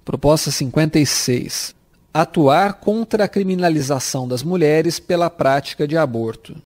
Proposta 56. Atuar contra a criminalização das mulheres pela prática de aborto.